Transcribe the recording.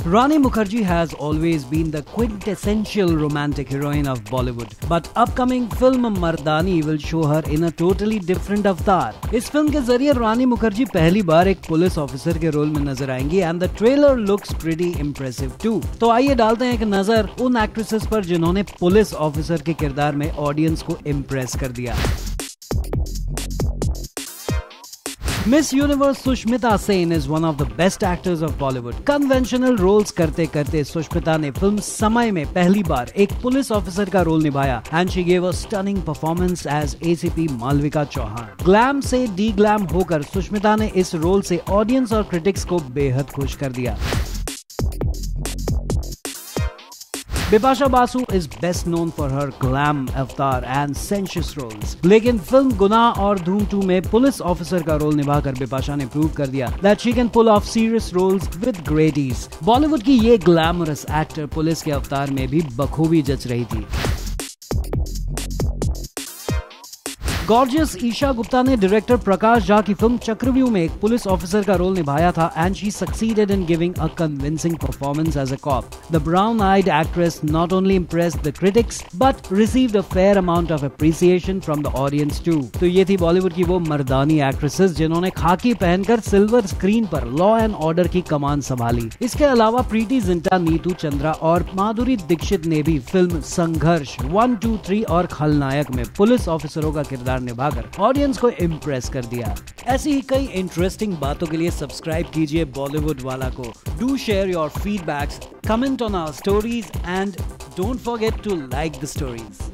Rani Mukherjee has always been the quintessential romantic heroine of Bollywood, but upcoming film Mardani will show her in a totally different avatar. इस फिल्म के जरिए रानी मुखर्जी पहली बार एक police officer के role में नजर आएंगी and the trailer looks pretty impressive too. तो आइए डालते हैं एक नजर उन एक्ट्रेसेस पर जिन्होंने पुलिस ऑफिसर के किरदार में ऑडियंस को इम्प्रेस कर दिया। Miss Universe Sushmita Sen is one of the best actors of Bollywood. Conventional roles करते करते सुष्मिता ने फिल्म समय में पहली बार एक पुलिस ऑफिसर का रोल निभाया and she gave a stunning performance as ACP Malvika Chauhan. Glam से डी ग्लैम होकर सुष्मिता ने इस रोल से ऑडियंस और क्रिटिक्स को बेहद खुश कर दिया। Bipasha Basu is best known for her glam avatar and sensuous roles, लेकिन फिल्म गुनाह और धूम 2 में पुलिस ऑफिसर का रोल निभाकर बिपाशा ने प्रूव कर दिया that she can pull off serious roles with great ease। Bollywood की ये ग्लैमरस एक्टर पुलिस के अवतार में भी बखूबी जच रही थी। गॉर्जियस ईशा गुप्ता ने डायरेक्टर प्रकाश झा की फिल्म चक्रव्यूह में एक पुलिस ऑफिसर का रोल निभाया था and she succeeded in giving a convincing performance as a cop. The brown eyed actress not only impressed the critics but received a fair amount of appreciation from the audience too. तो ये थी बॉलीवुड की वो मर्दानी actresses जिन्होंने खाकी पहनकर silver screen पर law and order की कमान संभाली। इसके अलावा प्रीति जिंटा, नीतू चंद्रा और माधुरी दीक्षित ने भी फिल्म संघर्ष 1, 2, 3 और खलनायक में पुलिस ऑफिसरों का किरदार निभाकर ऑडियंस को इम्प्रेस कर दिया। ऐसी ही कई इंटरेस्टिंग बातों के लिए सब्सक्राइब कीजिए बॉलीवुड वाला को। Do share your feedbacks, comment on our stories and don't forget to like the stories.